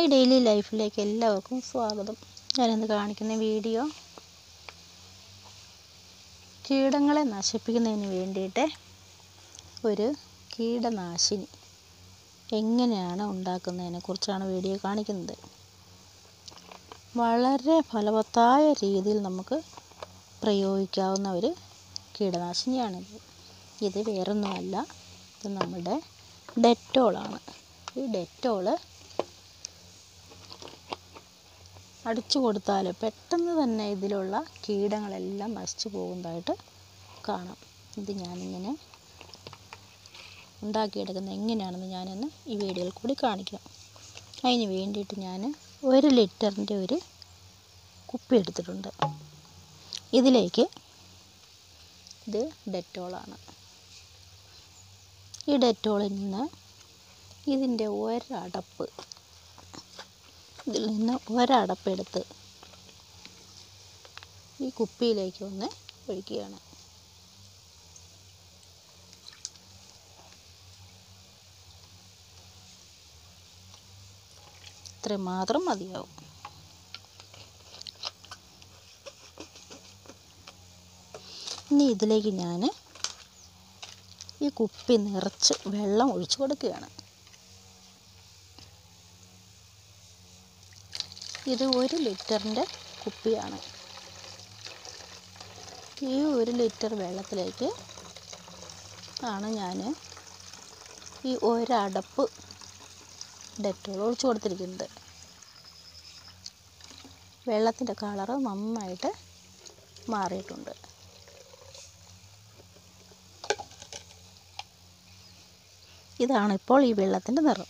My daily ലൈഫിലേക്ക് എല്ലാവർക്കും സ്വാഗതം. ഞാനിന്ന് കാണിക്കുന്ന വീഡിയോ കീടങ്ങളെ നശിപ്പിക്കുന്നതിന് വേണ്ടിയിട്ട് ഒരു കീടനാശിനി എങ്ങനെയാണ് ഉണ്ടാക്കുന്നതിനെ കുറിച്ചാണ് വീഡിയോ കാണിക്കുന്നത്. വളരെ ഫലവത്തായ രീതിയിൽ നമുക്ക് പ്രയോഗിക്കാവുന്ന ഒരു കീടനാശിനിയാണിത്. ഇത് വേറൊന്നുമല്ല, ഇത് നമ്മുടെ ഡെറ്റോളാണ്. ഈ ഡെറ്റോള് അടിച്ചു കൊടുത്താൽ പെട്ടെന്ന് തന്നെ ഇതിലുള്ള കീടങ്ങളെല്ലാം നശിച്ചു പോകുന്നതായിട്ട് കാണാം. ഇത് ഞാനിങ്ങനെ ഉണ്ടാക്കിയെടുക്കുന്നത് എങ്ങനെയാണെന്ന് ഞാനിന്ന് ഈ വീഡിയോയിൽ കൂടി കാണിക്കാം. അതിന് വേണ്ടിയിട്ട് ഞാൻ 1 ലിറ്ററിൻ്റെ ഒരു കുപ്പി എടുത്തിട്ടുണ്ട്. ഇതിലേക്ക് ഇത് ഡെറ്റോളാണ്. ഈ ഡെറ്റോളിൽ നിന്ന് ഇതിൻ്റെ ഇതിൽ നിന്ന് ഒരടപ്പെടുത്ത് ഈ കുപ്പിയിലേക്ക് ഒന്ന് ഒഴിക്കുകയാണ്. ഇത്രയും മാത്രം മതിയാവും. ഇനി ഇതിലേക്ക് ഞാൻ ഈ കുപ്പി നിറച്ച് വെള്ളം ഒഴിച്ചു കൊടുക്കുകയാണ്. ഇത് 1 ലിറ്ററിൻ്റെ കുപ്പിയാണ്. ഈ 1 ലിറ്റർ വെള്ളത്തിലേക്ക് ആണ് ഞാൻ ഈ ഒരടപ്പ് ഡെറ്റോൾ ഒഴിച്ചു കൊടുത്തിരിക്കുന്നത്. വെള്ളത്തിൻ്റെ കളറ് നന്നായിട്ട് മാറിയിട്ടുണ്ട്. ഇതാണിപ്പോൾ ഈ വെള്ളത്തിൻ്റെ നിറം.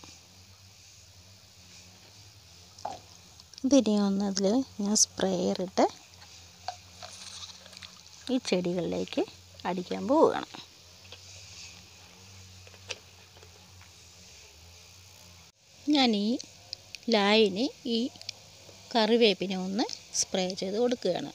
ഇതിനി ഒന്ന് ഇതിൽ ഞാൻ സ്പ്രേയർ ഇട്ട് ഈ ചെടികളിലേക്ക് അടിക്കാൻ പോവുകയാണ്. ഞാൻ ഈ ലായനി ഈ കറിവേപ്പിനെ ഒന്ന് സ്പ്രേ ചെയ്ത് കൊടുക്കുകയാണ്.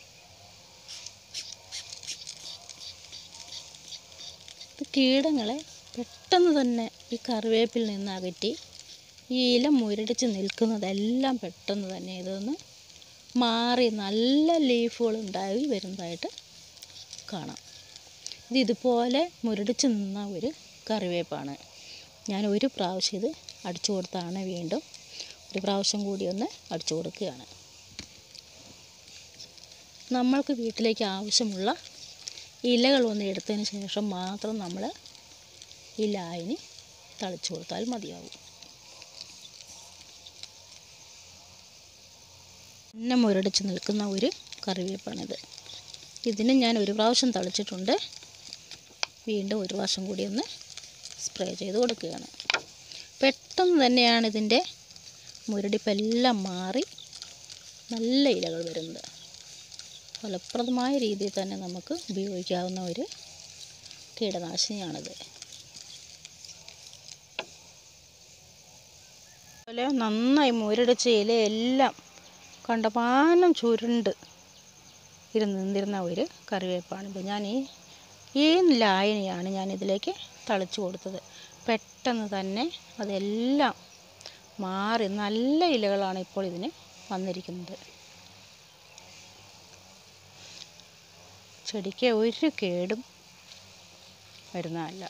കീടങ്ങളെ പെട്ടെന്ന് തന്നെ ഈ കറിവേപ്പിൽ നിന്ന് അകറ്റി ഈ ഇല മുരടിച്ച് നിൽക്കുന്നതെല്ലാം പെട്ടെന്ന് തന്നെ ഇതൊന്ന് മാറി നല്ല ലീഫുകൾ ഉണ്ടായി വരുന്നതായിട്ട് കാണാം. ഇതുപോലെ മുരടിച്ച് നിന്ന ഒരു കറിവേപ്പാണ്. ഞാൻ ഒരു പ്രാവശ്യം ഇത് അടിച്ചു കൊടുത്താണ് വീണ്ടും ഒരു പ്രാവശ്യം കൂടി ഒന്ന് അടിച്ചു കൊടുക്കുകയാണ്. നമ്മൾക്ക് വീട്ടിലേക്ക് ആവശ്യമുള്ള ഇലകൾ ഒന്ന് എടുത്തതിന് ശേഷം മാത്രം നമ്മൾ ഈ ലായനി തളിച്ചു കൊടുത്താൽ മതിയാവും. പിന്നെ മുരടിച്ച് നിൽക്കുന്ന ഒരു കറിവേപ്പാണിത്. ഇതിന് ഞാൻ ഒരു പ്രാവശ്യം തളിച്ചിട്ടുണ്ട്. വീണ്ടും ഒരു പ്രാവശ്യം കൂടി ഒന്ന് സ്പ്രേ ചെയ്ത് കൊടുക്കുകയാണ്. പെട്ടെന്ന് തന്നെയാണ് ഇതിൻ്റെ മുരടിപ്പെല്ലാം മാറി നല്ല ഇലകൾ വരുന്നത്. ഫലപ്രദമായ രീതിയിൽ തന്നെ നമുക്ക് ഉപയോഗിക്കാവുന്ന ഒരു കീടനാശിനിയാണിത്. അതുപോലെ നന്നായി മുരടിച്ച ഇലയെല്ലാം കണ്ടമാനം ചുരുണ്ട് നിന്നിരുന്ന ഒരു കറിവേപ്പാണിത്. ഞാൻ ഈ ലായനിയാണ് ഞാൻ ഇതിലേക്ക് തളിച്ചു കൊടുത്തത്. പെട്ടെന്ന് തന്നെ അതെല്ലാം മാറി നല്ല ഇലകളാണ് ഇപ്പോൾ ഇതിന് വന്നിരിക്കുന്നത്. ചെടിക്ക് ഒരു കേടും വരുന്നതല്ല.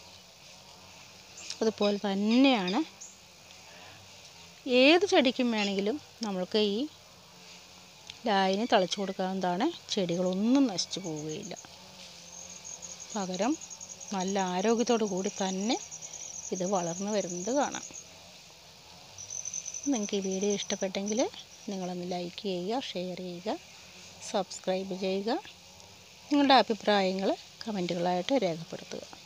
അതുപോലെ തന്നെയാണ് ഏത് ചെടിക്കും വേണമെങ്കിലും നമ്മൾക്ക് ഈ ലായനി തളിച്ചു കൊടുക്കാവുന്നതാണ്. ചെടികളൊന്നും നശിച്ചു പോവുകയില്ല. പകരം നല്ല ആരോഗ്യത്തോടു കൂടി തന്നെ ഇത് വളർന്നു വരുന്നത് കാണാം. നിങ്ങൾക്ക് ഈ വീഡിയോ ഇഷ്ടപ്പെട്ടെങ്കിൽ നിങ്ങളൊന്ന് ലൈക്ക് ചെയ്യുക, ഷെയർ ചെയ്യുക, സബ്സ്ക്രൈബ് ചെയ്യുക. നിങ്ങളുടെ അഭിപ്രായങ്ങൾ കമൻറ്റുകളായിട്ട് രേഖപ്പെടുത്തുക.